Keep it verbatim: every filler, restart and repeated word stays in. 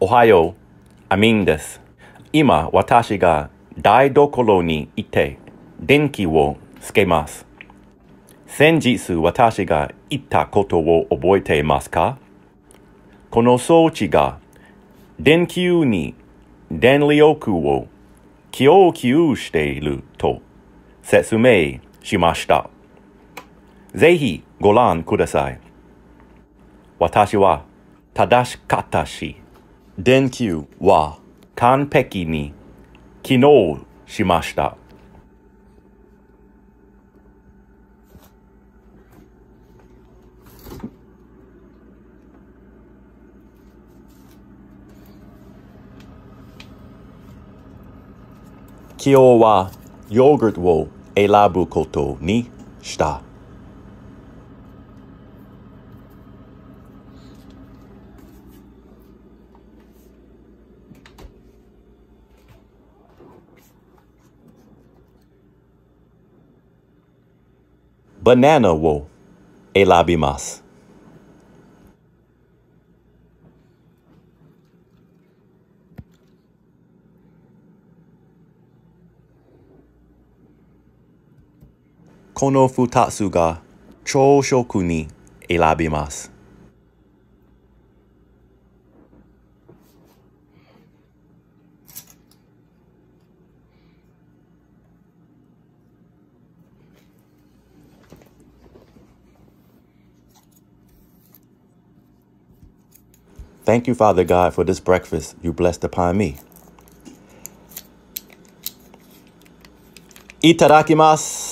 おはよう、アミンです。今、私が台所にいて、電気をつけます。先日、私が言ったことを覚えていますか？この装置が、電球に電力を供給していると説明しました。ぜひご覧ください。私は正しかったし、電球は完璧に機能しました。今日はヨーグルトを選ぶことにした。バナナを選びます。この二つが朝食に選びます。Thank you, Father God, for this breakfast you blessed upon me. いただきます。